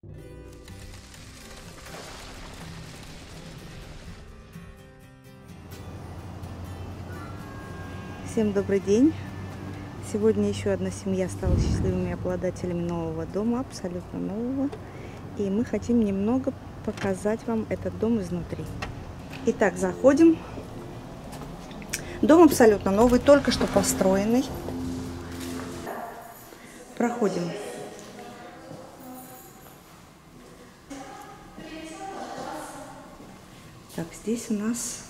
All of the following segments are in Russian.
Всем добрый день! Сегодня еще одна семья стала счастливыми обладателями нового дома, абсолютно нового. И мы хотим немного показать вам этот дом изнутри. Итак, заходим. Дом абсолютно новый, только что построенный. Проходим. Так, здесь у нас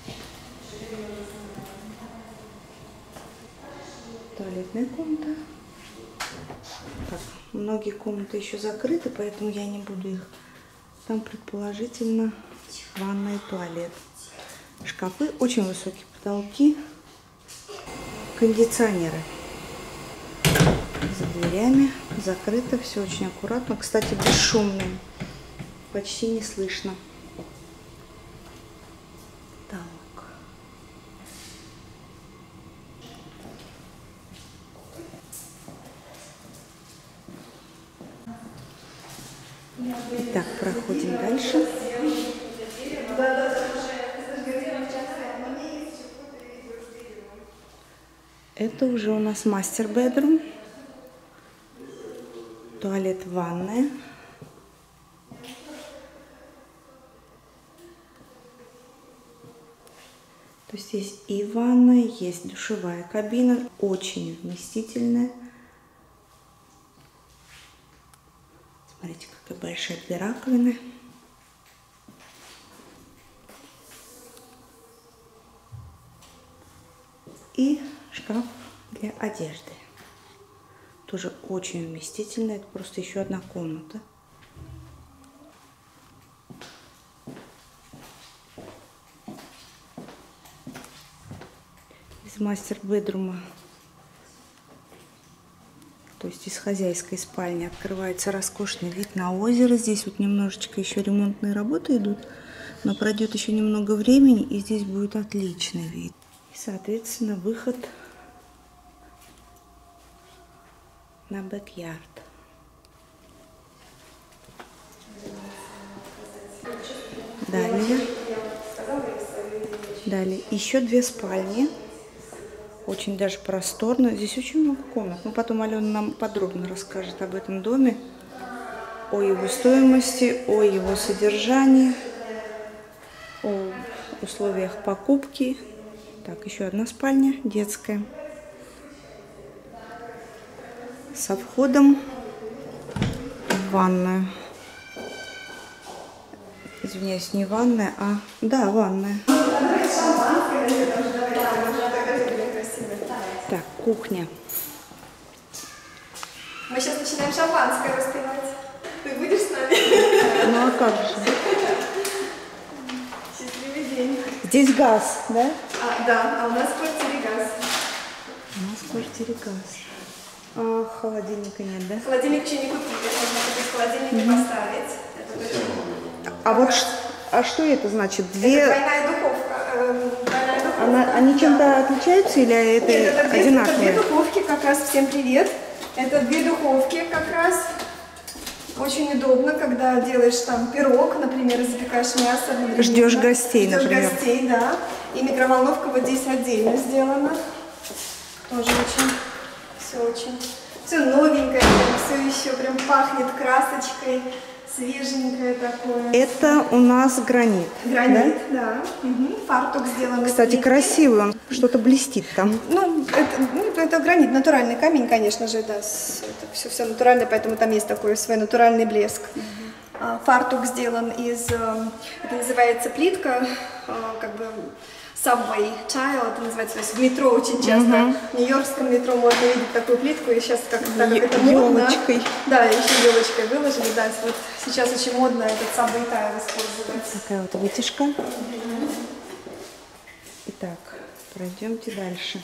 туалетная комната. Так, многие комнаты еще закрыты, поэтому я не буду их. Там предположительно ванная и туалет. Шкафы, очень высокие потолки, кондиционеры. За дверями закрыто, все очень аккуратно. Кстати, бесшумно, почти не слышно. Так. Итак, проходим дальше. Это уже у нас мастер-бедрум. Туалет, ванная. То есть здесь и ванная, есть душевая кабина, очень вместительная. Смотрите, какая большая две раковины. И шкаф для одежды. Тоже очень вместительно. Это просто еще одна комната. Из мастер-бедрума, то есть из хозяйской спальни, открывается роскошный вид на озеро. Здесь вот немножечко еще ремонтные работы идут, но пройдет еще немного времени, и здесь будет отличный вид. И, соответственно, выход на бэк-ярд. Далее еще две спальни. Очень даже просторно. Здесь очень много комнат. Но потом Алена нам подробно расскажет об этом доме, о его стоимости, о его содержании, о условиях покупки. Так, еще одна спальня детская. Со входом в ванную. Извиняюсь, не ванная, а... Да, ванная. Так, кухня. Мы сейчас начинаем шампанское распивать. Ты будешь с нами? Ну а как же? Счастливый день. Здесь газ, да? Да, а у нас в квартире газ. У нас в квартире газ. А холодильника нет, да? Холодильник еще не купили. Можно купить холодильник и поставить. Это точно. А вот что это значит? Две... Это двойная духовка. Они чем-то отличаются или это Нет, одинаковые? Это две духовки, как раз. Всем привет. Это две духовки как раз. Очень удобно, когда делаешь там пирог, например, запекаешь мясо. Ждешь гостей, например. Ждешь гостей, да. И микроволновка вот здесь отдельно сделана. Тоже все новенькое, все еще прям пахнет красочкой, свеженькое такое. Это у нас гранит. Гранит, да. Угу. Фартук сделан. Кстати, красивый он, что-то блестит там. Ну, это гранит, натуральный камень, конечно же, да. Это все натуральное, поэтому там есть такой свой натуральный блеск. Фартук сделан из, это называется плитка, как бы subway tile, это называется, то есть в метро очень часто, в нью-йоркском метро можно видеть такую плитку, и сейчас, так как это модно, елочкой. Да, еще елочкой выложили, да, вот сейчас очень модно этот subway tile использовать. Такая вот вытяжка. Итак, пройдемте дальше.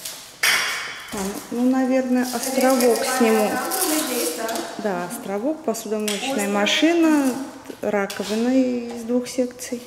Ну, наверное, островок сниму. Да, островок, посудомоечная машина, раковина из двух секций.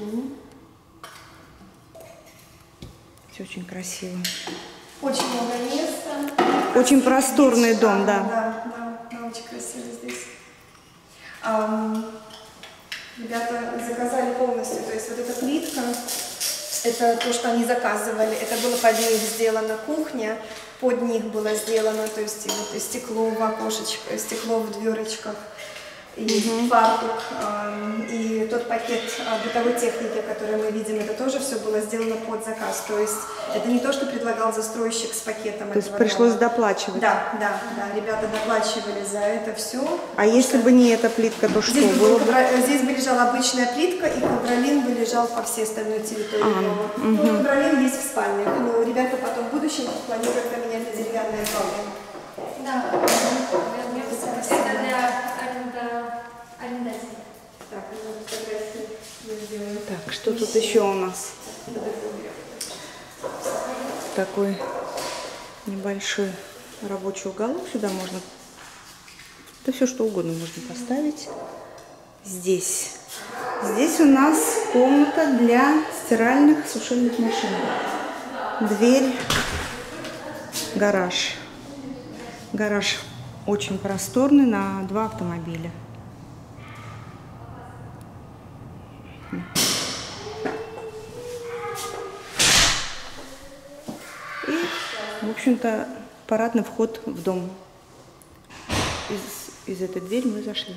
Все очень красиво. Очень много места. Очень просторный дом, да. Да, очень красиво здесь. Ребята заказали полностью, то есть вот эта плитка, это то, что они заказывали, это было под них сделана кухня, под них было сделано, то есть вот и стекло в окошечках, стекло в дверочках, и фартук, и тот пакет бытовой техники, который мы видим, это тоже все было сделано под заказ. То есть это не то, что предлагал застройщик с пакетом. То есть пришлось доплачивать? Да, ребята доплачивали за это все. А если бы не эта плитка, то что было бы? Здесь бы лежала обычная плитка, и ковролин бы лежал по всей остальной территории дома. Ну, ковролин есть в спальне, но ребята потом в будущем планируют поменять на деревянные полы. Да, это для арендателей. Так, что тут еще у нас? Такой небольшой рабочий уголок. Сюда можно, да все что угодно можно поставить. Здесь у нас комната для стиральных, сушильных машин. Дверь, гараж. Гараж очень просторный, на 2 автомобиля. И, в общем-то, парадный вход в дом. Из этой двери мы зашли.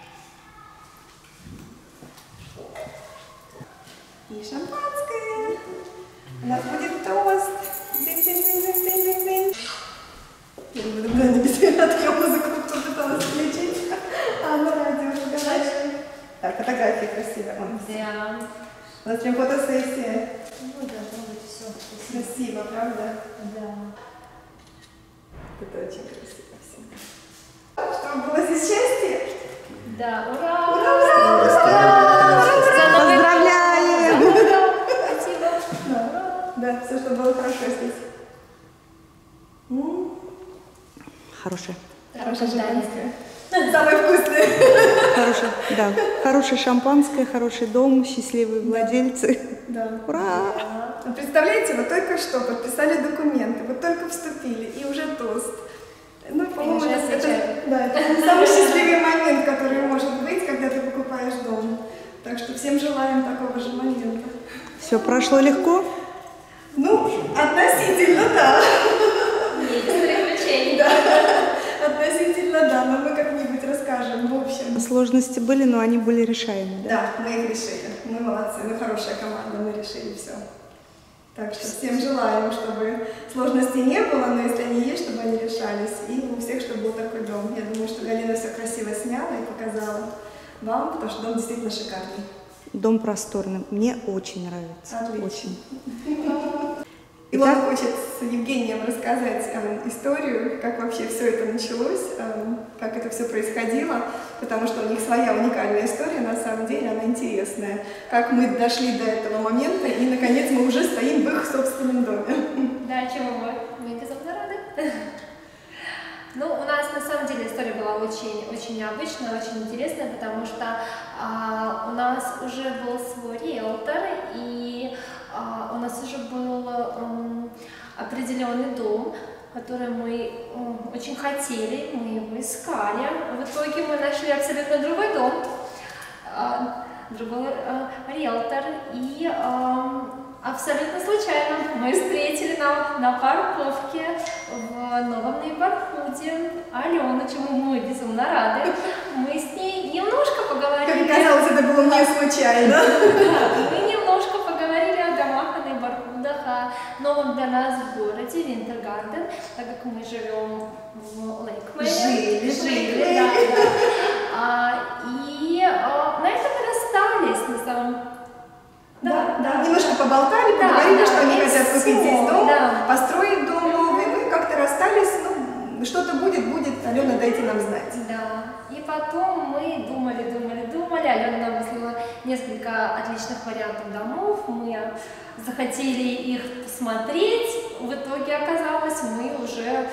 И шампанское. У нас будет тост. Дынь-дынь-дынь-дынь-дынь-дынь. Я не буду отъем музыку, кто пыталась включить. А на радио разговариваем. Так, фотографии красивые. Да. У нас прям фотосессия. Ну, должно быть все. Красиво, правда? Да. Это очень красиво все. Чтобы было здесь счастье? Да, ура! Ура, ура, ура! Поздравляем! Спасибо! Да, все, чтобы было хорошо здесь. Хорошая. Хорошее шампанское. Самое вкусное. Хорошее, да. Хорошее шампанское, хороший дом, счастливые владельцы. Да. Ура! А представляете, вы только что подписали документы, вы только вступили, и уже тост. Ну, по-моему, это самый счастливый момент, который может быть, когда ты покупаешь дом. Так что всем желаем такого же момента. Все прошло легко? Ну, относительно, да. Есть приключения. Да. Относительно, да, но мы как-нибудь расскажем, в общем. Сложности были, но они были решаемы, да? Да, мы их решили. Мы молодцы, мы хорошая команда, мы решили все. Так что всем желаем, чтобы сложностей не было, но если они есть, чтобы они решались. И у всех, чтобы был такой дом. Я думаю, что Галина все красиво сняла и показала вам, потому что дом действительно шикарный. Дом просторный. Мне очень нравится. Отлично. Очень. И он хочет с Евгением рассказать историю, как вообще все это началось, как это все происходило, потому что у них своя уникальная история, на самом деле она интересная. Как мы дошли до этого момента, и наконец мы уже стоим в их собственном доме. Да, чего мы безумно рады. Ну, у нас на самом деле история была очень необычная, очень интересная, потому что у нас уже был свой риэлтор, и у нас уже был определенный дом, который мы очень хотели, мы его искали. В итоге мы нашли абсолютно другой дом, другой риэлтор, и абсолютно случайно мы встретили на парковке в Новом Нейборхуде Алену, чему мы безумно рады. Мы с ней немножко поговорили. Как оказалось, это было не случайно. Да, мы немножко поговорили о домах, о Нейборхудах, о новом для нас в городе Винтергарден, так как мы живем в Лейкмене. Жили, да. И на этом мы расстались, на самом деле. Да. Немножко поболтали, поговорили, что они хотят купить здесь дом, построить дом новый. Мы как-то расстались, ну, что-то будет, Алена, дайте нам знать. Да. И потом мы думали. Алена нам выслала несколько отличных вариантов домов. Мы захотели их посмотреть. В итоге оказалось, мы уже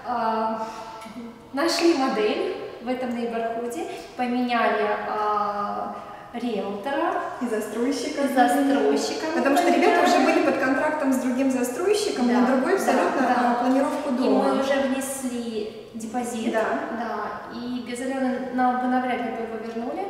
нашли модель в этом нейборхуде, поменяли риэлтора и застройщика. Потому что ребята уже были под контрактом с другим застройщиком, на другой абсолютно планировку дома. И мы уже внесли депозит, и без Алены нам бы навряд ли бы его вернули.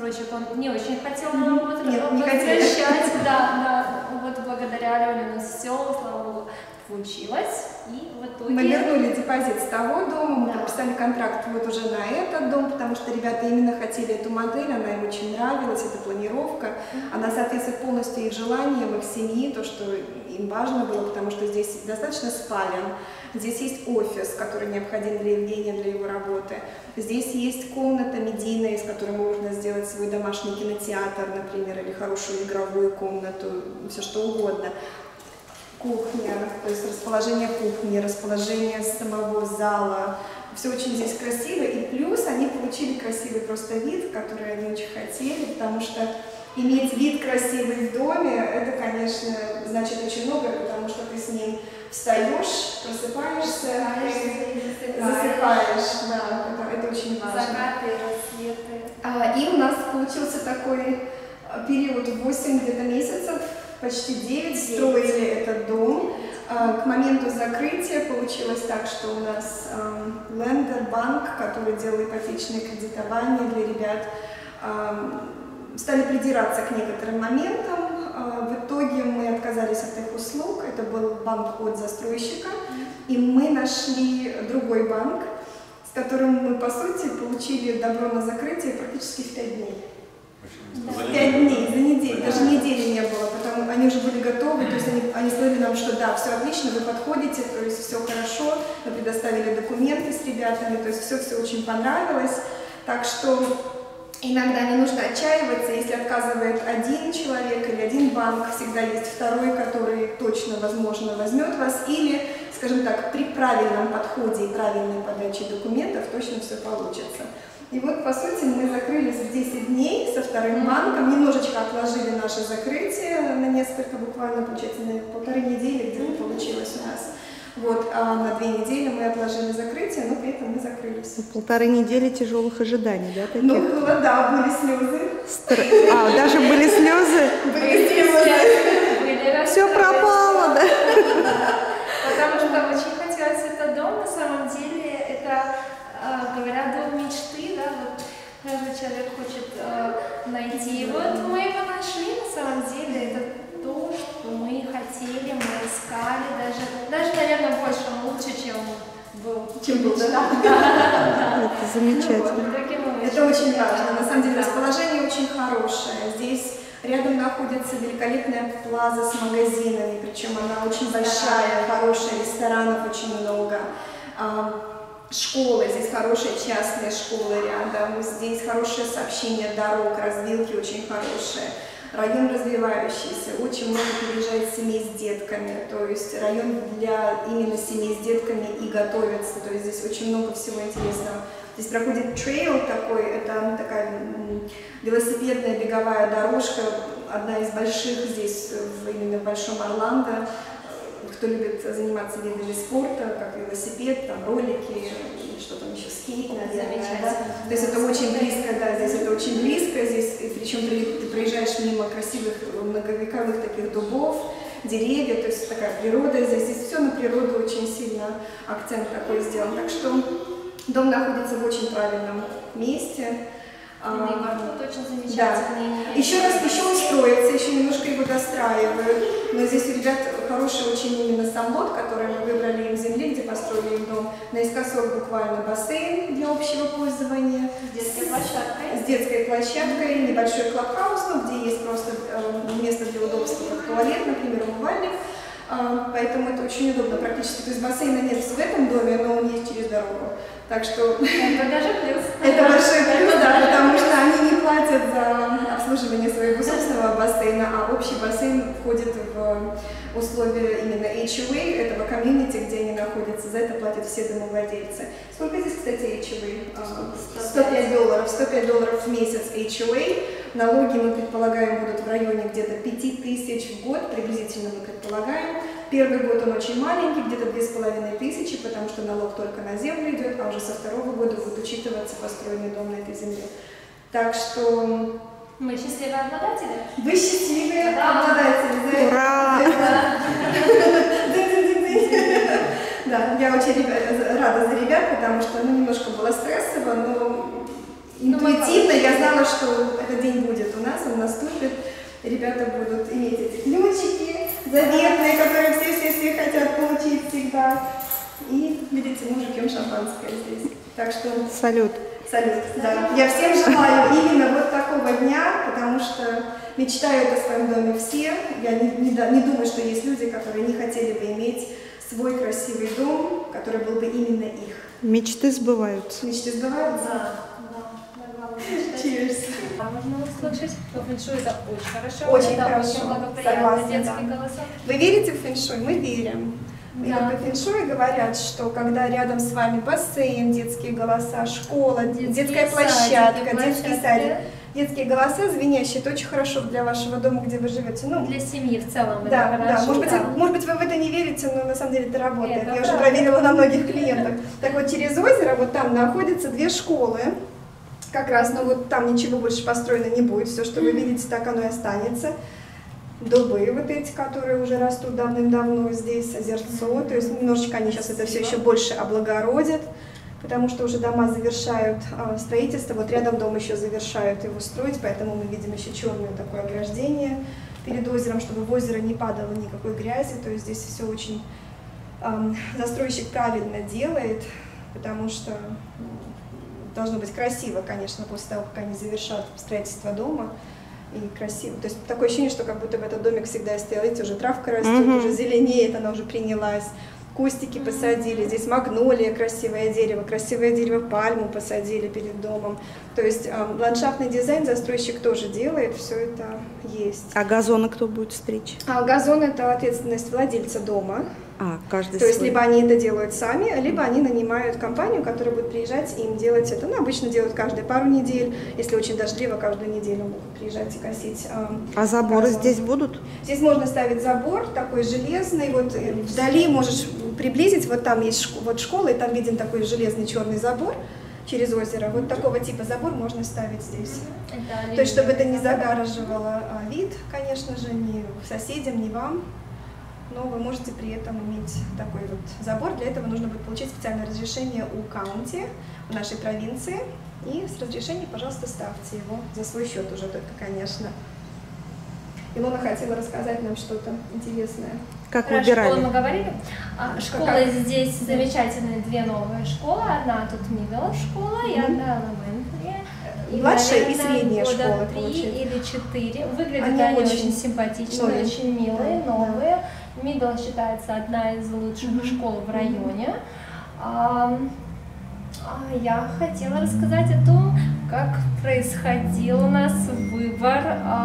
стройщик, он не очень хотел нам не возвращать. Да, вот благодаря Алене у нас все, слава богу, получилось. И в итоге... Мы вернули депозит с того дома, мы подписали контракт вот уже на этот дом, потому что ребята именно хотели эту модель, она им очень нравилась, эта планировка. Она соответствует полностью их желаниям, их семьи, то, что им важно было, потому что здесь достаточно спален. Здесь есть офис, который необходим для Евгения, для его работы. Здесь есть комната медийная, из которой можно сделать свой домашний кинотеатр, например, или хорошую игровую комнату, все что угодно. Кухня, то есть расположение кухни, расположение самого зала. Все очень здесь красиво. И плюс они получили красивый просто вид, который они очень хотели, потому что иметь вид красивый в доме, это, конечно, значит очень много, потому что ты с ним встаешь, просыпаешься, засыпаешь. Да, это очень важно. Закаты, рассветы. И у нас получился такой период 8 где-то месяцев, почти 9 строили этот дом. К моменту закрытия получилось так, что у нас лендер, банк, который делал ипотечное кредитование для ребят, стали придираться к некоторым моментам. В итоге мы отказались от их услуг. Это был банк от застройщика. И мы нашли другой банк, с которым мы, по сути, получили добро на закрытие практически в 5 дней. 5 дней, за неделю, даже недели не было, потому они уже были готовы, то есть они сказали нам, что да, все отлично, вы подходите, то есть все хорошо, мы предоставили документы с ребятами, то есть все очень понравилось, так что иногда не нужно отчаиваться, если отказывает один человек или один банк, всегда есть второй, который точно, возможно, возьмет вас, или, скажем так, при правильном подходе и правильной подаче документов точно все получится. И вот, по сути, мы закрылись в 10 дней со вторым банком, немножечко отложили наше закрытие на несколько, буквально, получается, на 1,5 недели где-то получилось у нас. Вот, а на 2 недели мы отложили закрытие, но при этом мы закрылись. 1,5 недели тяжелых ожиданий, да, таких? Ну, было, да, были слезы. Даже были слезы? Были слезы. Все пропало, да? Потому что очень хотелось этот дом, на самом деле, это, говорят, дом мечты, да, вот каждый человек хочет найти. Вот мы его нашли, на самом деле, это то, что мы хотели, мы искали, даже наверное, больше, лучше, чем был. Да? Это замечательно. Это очень важно. На самом деле расположение очень хорошее. Здесь рядом находится великолепная плаза с магазинами, причем она очень большая, хорошая, ресторанов очень много. Школы, здесь хорошие частные школы рядом, здесь хорошее сообщение дорог, развилки очень хорошие. Район развивающийся, очень много переезжает семей с детками, то есть район для именно семей с детками и готовится, то есть здесь очень много всего интересного. Здесь проходит трейл такой, это такая велосипедная беговая дорожка, одна из больших здесь, именно в Большом Орландо. Кто любит заниматься видами спорта, как велосипед, там ролики, что там еще, скейт, наверное, да? То есть это очень близко, да, здесь это очень близко, здесь, причем ты проезжаешь мимо красивых многовековых таких дубов, деревьев, то есть такая природа, здесь все на природу очень сильно акцент такой сделан, так что дом находится в очень правильном месте. Маршрут очень замечательный. Да. Еще он строится, еще немножко его достраивают. Но здесь у ребят хороший очень именно сам лот, который мы выбрали им земли, где построили им дом. Наискосок буквально бассейн для общего пользования. С детской площадкой. С детской площадкой, небольшой клабхаус, где есть просто место для удобства, как туалет, например, умывальник. Поэтому это очень удобно практически. То есть бассейна нет в этом доме, но он есть через дорогу. Так что это даже плюс. Это большой плюс, да, потому что они не платят за обслуживание своего собственного бассейна, а общий бассейн входит в условия именно HOA, этого комьюнити, где они находятся. За это платят все домовладельцы. Сколько здесь, кстати, HOA? $105. $105 в месяц HOA. Налоги, мы предполагаем, будут в районе где-то 5000 в год, приблизительно мы предполагаем. Первый год он очень маленький, где-то 2500, потому что налог только на землю идет, а уже со второго года будет учитываться построенный дом на этой земле. Так что... Мы счастливые обладатели. Вы счастливые обладатели. Ура! Да, я очень рада за ребят, потому что немножко было стрессово, но интуитивно я знаю, знала, что этот день будет у нас, он наступит. Ребята будут иметь эти ключики заветные, которые все хотят получить всегда. И, видите, мы уже пьем шампанское здесь. Так что... Салют. Салют, да. Я всем желаю именно вот такого дня, потому что мечтают о своем доме все. Я не думаю, что есть люди, которые не хотели бы иметь свой красивый дом, который был бы именно их. Мечты сбываются. Мечты сбываются? Да. Cheers. Можно услышать, что фэншуй это очень хорошо. Очень это хорошо. очень благоприятно, Согласна, детские да. голоса. Вы верите в фэншуй? Мы верим. И Да. вот по фэншуй говорят, что когда рядом с вами бассейн, детские голоса, школа, детская площадка, детский садик, детские голоса звенящие, это очень хорошо для вашего дома, где вы живете. Ну, Для семьи в целом да, это да. хорошо. Может быть, вы в это не верите, но на самом деле это работает. Это Я уже правда. проверила на многих клиентах. Так вот, через озеро, вот там находятся 2 школы. Как раз, но вот там ничего больше построено не будет. Все, что вы видите, так оно и останется. Дубы вот эти, которые уже растут давным-давно здесь, озерцо. То есть немножечко они сейчас это все еще больше облагородят, потому что уже дома завершают строительство. Вот рядом дом еще завершают его строить, поэтому мы видим еще черное такое ограждение перед озером, чтобы в озеро не падало никакой грязи. То есть здесь все очень застройщик правильно делает, потому что должно быть красиво, конечно, после того, как они завершат строительство дома. И красиво. То есть такое ощущение, что как будто в этот домик всегда стоял. Видите, уже травка растет, уже зеленеет, она уже принялась. Кустики посадили, здесь магнолия, красивое дерево пальму посадили перед домом. То есть ландшафтный дизайн застройщик тоже делает, все это есть. А газоны кто будет стричь? А газон — это ответственность владельца дома. Каждый То есть свой. либо они это делают сами, либо они нанимают компанию, которая будет приезжать и им делать это. Ну, обычно делают каждые пару недель. Если очень дождливо, каждую неделю могут приезжать и косить. А заборы газон. здесь будут? Здесь можно ставить забор такой железный. Вот вдали можешь приблизить, вот там есть вот школа, и там виден такой железный черный забор через озеро. Вот такого типа забор можно ставить здесь. То есть, чтобы это не загораживало вид, конечно же, ни соседям, ни вам. Но вы можете при этом иметь такой вот забор. Для этого нужно будет получить специальное разрешение у каунти в нашей провинции. И с разрешения, пожалуйста, ставьте его за свой счет уже только, конечно. Илона хотела рассказать нам что-то интересное. Как Про выбирали? школу мы говорили. Школы здесь замечательные, 2 новые школы. Одна тут middle школа и одна elementary. Младшая и наверное, средняя года школа, 3 получается. или 4. Выглядят Они они очень очень симпатичные, новенькие. очень милые, Да. новые. Middle считается одна из лучших школ в районе. Я хотела рассказать о том, как происходил у нас выбор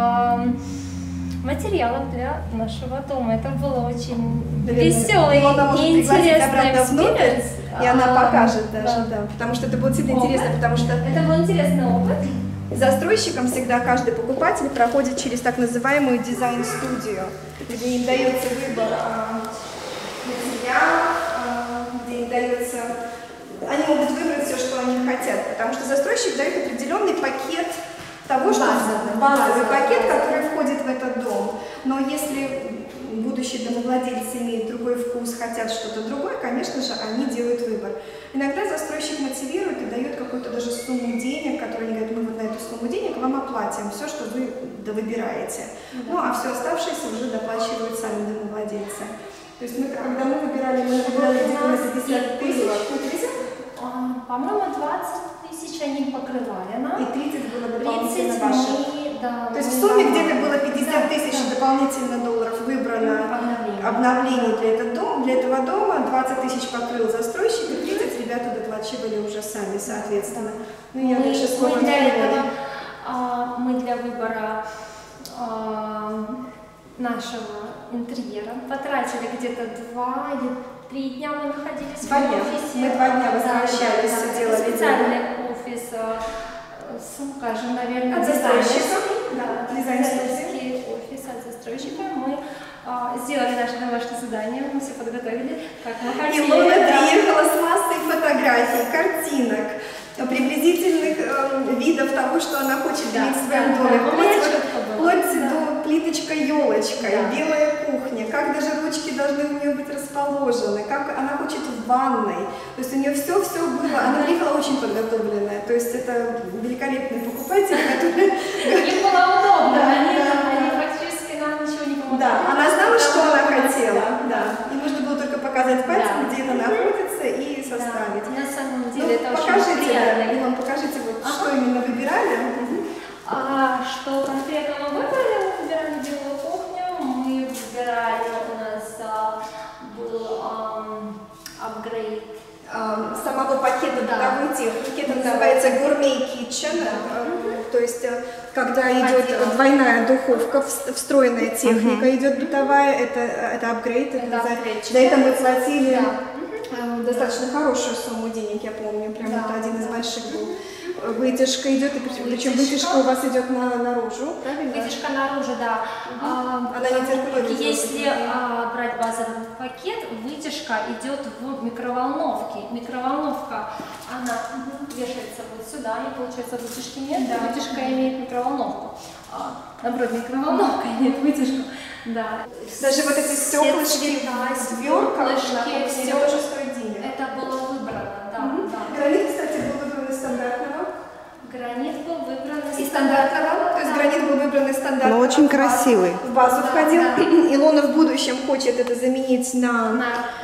материалов для нашего дома. Это было очень веселый и интересный экспириенс. И она покажет даже, да. Потому что это было действительно интересно, потому что это был интересный опыт. застройщикам всегда каждый покупатель проходит через так называемую дизайн-студию, где им дается выбор материалов, где им дается... Они могут выбрать все, что они хотят, потому что застройщик дает определенный пакет того, что базовый пакет, который входит в этот дом. Но если будущие домовладельцы имеют другой вкус, хотят что-то другое, конечно же, они делают выбор. Иногда застройщик мотивирует и дает какую-то даже сумму денег, которые они говорят, мы вот на эту сумму денег вам оплатим все, что вы довыбираете. Ну, а все оставшееся уже доплачивают сами домовладельцы. То есть когда мы выбирали 50 тысяч, по-моему, 20 тысяч они покрывали нам. И 30 было 30 дополнительно ваших. да. То есть в сумме где-то было 50 тысяч дополнительно долларов выбрано обновлений для этого дома, 20 тысяч покрыл застройщик, и 30 ребята доплачивали уже сами, соответственно. Ну, я дальше слово мы для этого, мы для выбора нашего интерьера потратили где-то 2 или 3 дня мы находились в офисе. Мы 2 дня возвращались, делали специальный офис, скажем, наверное, от застройщика. Дизайнерский офис от застройщика. Мы сделали наше домашнее задание, мы все подготовили, как мы хотели. Илона приехала с массой фотографий, картинок, приблизительных видов того, что она хочет иметь в своем доме. вплоть до плиточка-елочка, белая кухня, как даже ручки должны у нее быть расположены, как она хочет в ванной. То есть у нее все было, она приехала очень подготовленная. То есть это великолепные покупатели, которые... Им было удобно, они практически нам ничего не помогли. Да, она знала, что она хотела, да. И нужно было только показать пальцем, где это находится, и составить. На самом деле это очень покажите, приятно. Илон, покажите, вот, что именно выбирали. Что конкретно мы выбирали белую кухню, мы выбирали, у нас был апгрейд Самого пакета бытовой техники, это называется Gourmet Kitchen, то есть когда идет двойная духовка, встроенная техника идет бытовая, это апгрейд, за это мы платили достаточно хорошую сумму денег, я помню, прям это один из больших был. Вытяжка идет, причем вытяжка у вас идет наружу, правильно? Вытяжка наружу, да. Она не циркулирует. Если брать базовый пакет, вытяжка идет в микроволновке. Микроволновка, она вешается вот сюда, и получается вытяжки нет, вытяжка имеет микроволновку. Наоборот, микроволновка имеет вытяжку. Да. Даже вот эти стеклышки, сверка, все тоже стоит денег. Это было выбрано, да. Гранит, кстати, был выбран из стандартного. Гранит был выбран из стандартного, то есть гранит был выбран из стандартного. Но очень красивый. В базу входил. Илона в будущем хочет это заменить на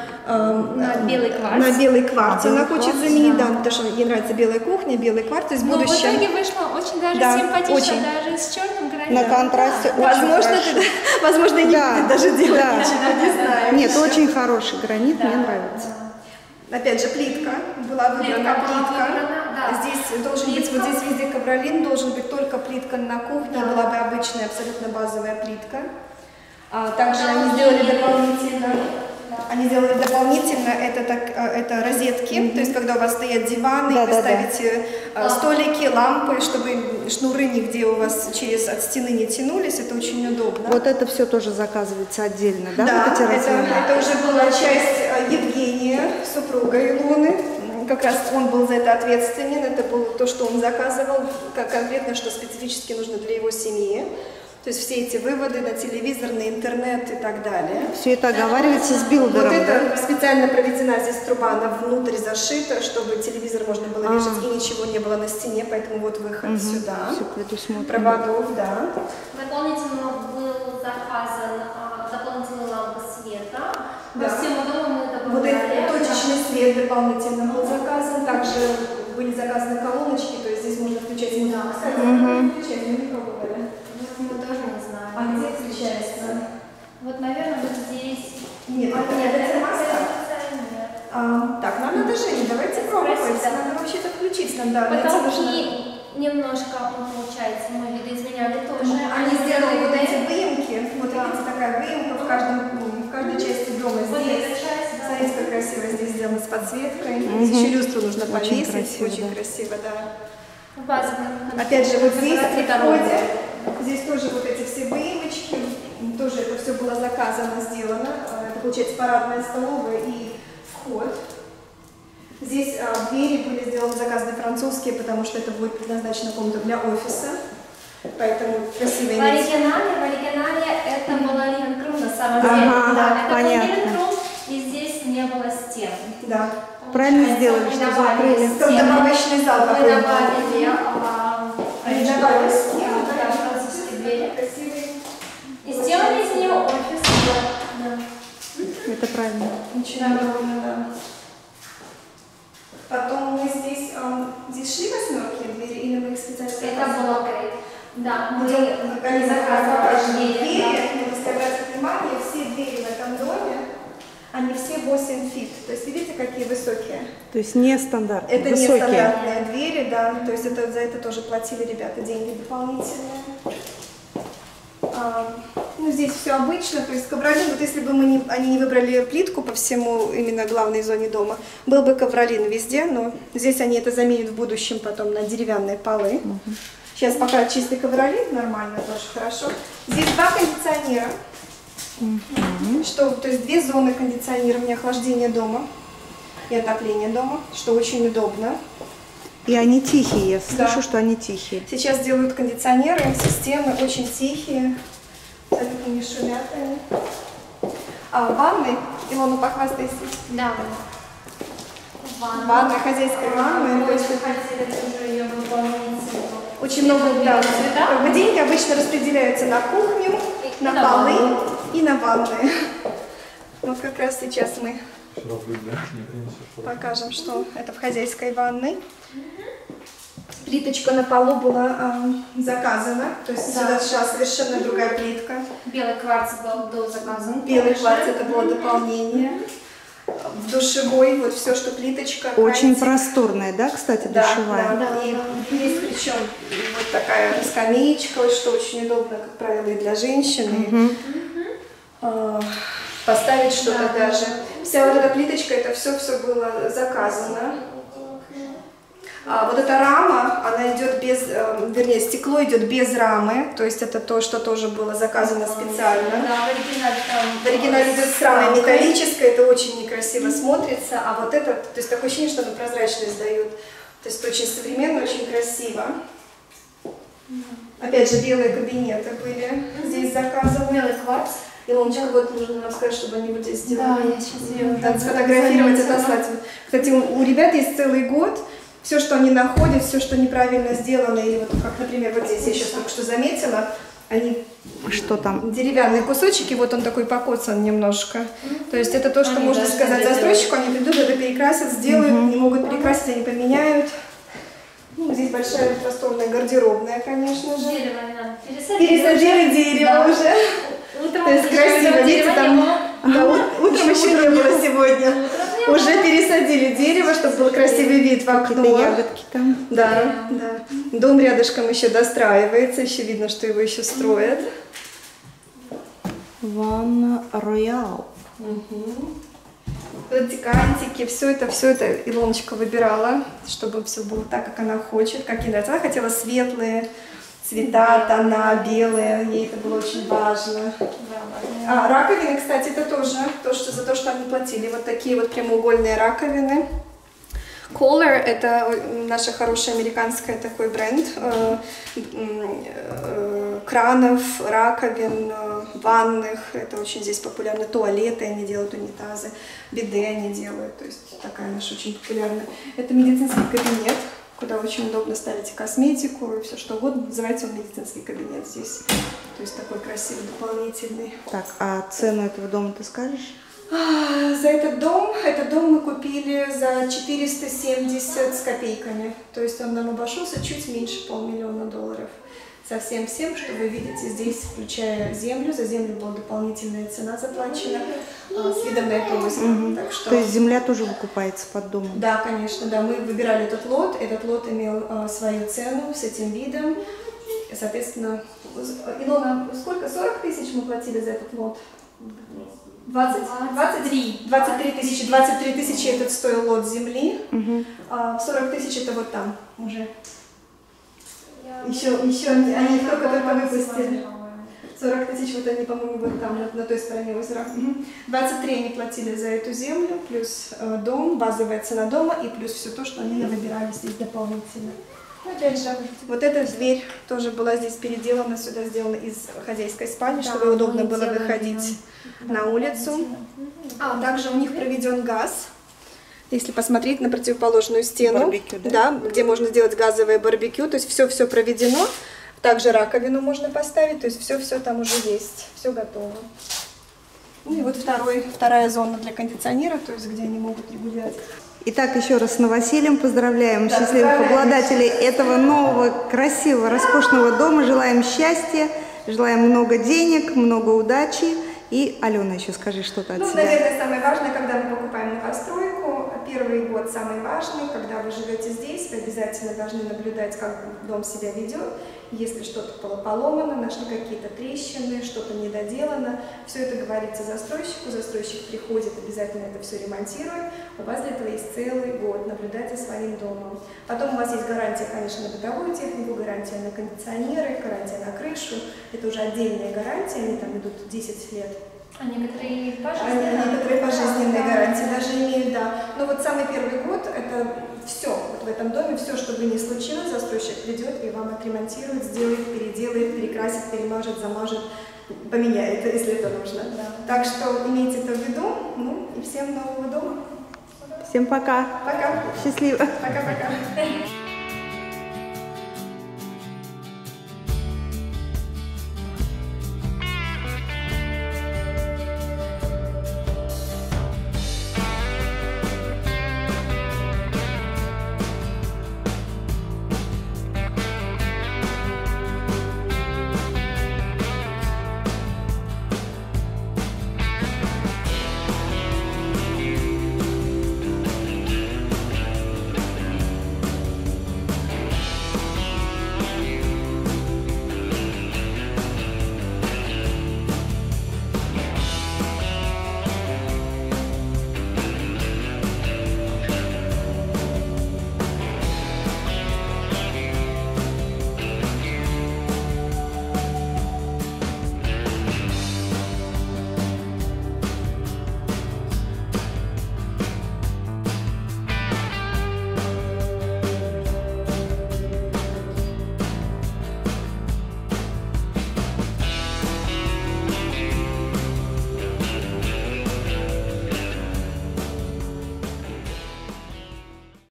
белый кварц. На белый кварц. Она хочет заменить, да, потому что ей нравится белая кухня, белый кварц. То есть в будущем... в итоге вышло очень даже симпатично, даже с черным гранитом. На контрасте возможно, не будет даже делать ничего, не знаю. Нет, очень хороший гранит, мне нравится. Опять же, плитка, была выбрана плитка. Здесь должен быть, вот здесь везде ковролин, должен быть только плитка на кухне, была бы обычная, абсолютно базовая плитка. Также они сделали дополнительно, это розетки, то есть когда у вас стоят диваны, вы ставите столики, лампы, чтобы шнуры нигде у вас от стены не тянулись, это очень удобно. Вот это все тоже заказывается отдельно, да? Да, вот это уже была часть Евгения, супруга Илоны. Как раз он был за это ответственен, это было то, что он заказывал, конкретно, что специфически нужно для его семьи. То есть все эти выводы на телевизор, на интернет и так далее. Все это оговаривается с билдером, вот это специально проведена здесь труба, она внутрь зашита, чтобы телевизор можно было вешать и ничего не было на стене, поэтому вот выход сюда. Все предусмотрено. Проводов, да. Дополнительно был заказан дополнительная лампа света. По всему дому мы это вот этот точечный свет дополнительно был заказан. Также были заказаны колоночки, то есть здесь можно включать музыку. Кстати, включать, мы не пробовали. Мы тоже не знаем. А где включается? Вот, наверное, вот здесь. Нет, это термостат. Так, нам надо Женя, давайте пробовать. Надо вообще-то включить нам, да. Потолки немножко, получается, мы видоизменяли тоже. Они сделали вот эти выемки. Вот видите, такая выемка в каждой части дома. Здесь. Смотрите, как красиво здесь сделано с подсветкой. Здесь еще люстру нужно повесить. Очень красиво, да. Опять же, вот здесь при входе, здесь тоже вот эти все выемочки, тоже это все было заказано, сделано. Это получается парадная столовая и вход. Здесь двери были сделаны, заказаны французские, потому что это будет предназначена комната для офиса. Поэтому красиво иметь. В оригинале это была Ливенкрум на самом деле. Да, это был Ливенкрум, и здесь не было стен. Да. Правильно сделали, что закрыли. Добавочный зал мы добавили французские двери. И сделали из нее офис. Это правильно. Очень удобно, да. Потом мы здесь шли восьмерки двери, или мы их специально заказывали? Это было апгрейд. Да, мы заказывали двери. Если обратить внимание, все двери в этом доме, они все 8 фит. То есть видите, какие высокие? То есть не стандартные, это высокие. Не стандартные двери, да. То есть за это тоже платили ребята деньги дополнительные. Ну, здесь все обычно, то есть ковролин, вот если бы они не выбрали плитку по всему именно главной зоне дома, был бы ковролин везде, но здесь они это заменят в будущем потом на деревянные полы. Сейчас пока чистый ковролин, нормально, тоже хорошо. Здесь 2 кондиционера, то есть 2 зоны кондиционирования, охлаждения дома и отопления дома, что очень удобно. И они тихие, я Да. слышу, что они тихие. Сейчас делают кондиционеры, системы очень тихие, абсолютно не шумят они. А ванны, Илона, похвастайся. Да. Ванна, хозяйская ванна. То есть уже ее выполнить. очень много, да. Да? Деньги обычно распределяются на кухню, на на полы и на ванны. Вот как раз сейчас мы покажем, что это в хозяйской ванной. Плиточка на полу была заказана, то есть сюда шла совершенно другая плитка. Белый кварц был до заказан. Белый кварц это было дополнение. В душевой вот все, что плиточка. Очень кантик. просторная, да, кстати, Да, душевая? да. И есть причем вот такая скамеечка, вот что очень удобно, как правило, и для женщины. Поставить что-то даже. Вся вот эта плиточка, это все было заказано. А вот эта рама, она идет без, вернее, стекло идет без рамы, то есть это то, что тоже было заказано специально. Да, в оригинале идет с рамой металлической, это очень некрасиво смотрится, а вот это, то есть такое ощущение, что она прозрачность дает. То есть очень современно, очень красиво. Опять же, белые кабинеты были здесь заказаны. Белый кварц. Илоночка, вот нужно нам сказать, чтобы они вот здесь сделали. Да, я сейчас ее Надо сфотографировать, отослать. Кстати, у ребят есть целый год. Все, что они находят, все, что неправильно сделано, или вот как, например, вот здесь я сейчас только что заметила, они Что там? деревянные кусочки, вот он такой покоцан немножко. То есть это то, что Они можно должны сказать это застройщику, они придут, это перекрасят, сделают, не могут перекрасить, они поменяют. Ну, здесь большая просторная гардеробная, конечно же. Дерево не надо пересадить. Пересадили дерево Да. уже. Утром То есть красиво, видите, там... Да, утром еще не было сегодня. Уже пересадили дерево, чтобы был красивый вид в Какие-то окно. ягодки там. Да, да. Дом рядышком еще достраивается, еще видно, что его еще строят. Ванна Роял. Вот эти кантики, все это Илоночка выбирала, чтобы все было так, как она хочет, как ей нравится. Она хотела светлые цвета, тона, белые, ей это было очень важно. А раковины, кстати, это тоже за то, что они платили. Вот такие вот прямоугольные раковины. Kohler — это наша хорошая американская такой бренд кранов, раковин, ванных. Это очень здесь популярно. Туалеты они делают, унитазы, биде они делают. То есть такая наша очень популярная. Это медицинский кабинет, куда очень удобно ставить косметику и все что угодно. Называется он медицинский кабинет здесь. То есть такой красивый, дополнительный. Так, а цену этого дома ты скажешь? За этот дом мы купили за 470 с копейками. То есть он нам обошелся чуть меньше $500 000. Со всем, что вы видите здесь, включая землю. За землю была дополнительная цена заплачена с видом на это озеро. Так что... То есть земля тоже выкупается под домом? Да, конечно, да. Мы выбирали этот лот имел свою цену с этим видом. Соответственно, Илона, сколько? 40 тысяч мы платили за этот лот? 23 тысячи. 23 тысячи этот стоил лот земли. 40 тысяч это вот там уже. Еще они только выпустили. 40 тысяч, вот они, по-моему, вот там, на той стороне озера. 23 они платили за эту землю, плюс дом, базовая цена дома, и плюс все то, что они выбирали здесь дополнительно. Опять же, вот эта дверь тоже была здесь переделана, сюда сделана из хозяйской спальни, Да, чтобы удобно мы было делали, выходить да, на улицу. А также у них проведен газ. Если посмотреть на противоположную стену, Барбекю, да? где можно сделать газовое барбекю, то есть все проведено. Также раковину можно поставить, то есть все там уже есть, все готово. Ну и вот вторая зона для кондиционера, то есть где они могут регулировать. Итак, еще раз с новосельем поздравляем Да, счастливых поздравляем. обладателей этого нового, красивого, роскошного дома. Желаем счастья, желаем много денег, много удачи. И, Алена, еще скажи что-то от Ну, себя. наверное, самое важное, когда мы покупаем новостройку, первый год самый важный, когда вы живете здесь, вы обязательно должны наблюдать, как дом себя ведет. Если что-то было поломано, нашли какие-то трещины, что-то недоделано, все это говорится застройщику, застройщик приходит, обязательно это все ремонтирует. У вас для этого есть целый год наблюдать за своим домом. Потом у вас есть гарантия, конечно, на бытовую технику, гарантия на кондиционеры, гарантия на крышу. Это уже отдельные гарантии, они там идут 10 лет. А некоторые Некоторые пожизненные гарантии даже имеют, да. Но вот самый первый год это все. Вот в этом доме. Все, что бы ни случилось, застройщик придет и вам отремонтирует, сделает, переделает, перекрасит, перемажет, замажет, поменяет, если это нужно. Так что имейте это в виду. Ну и всем нового дома. Всем пока. Пока. Счастливо. Пока-пока.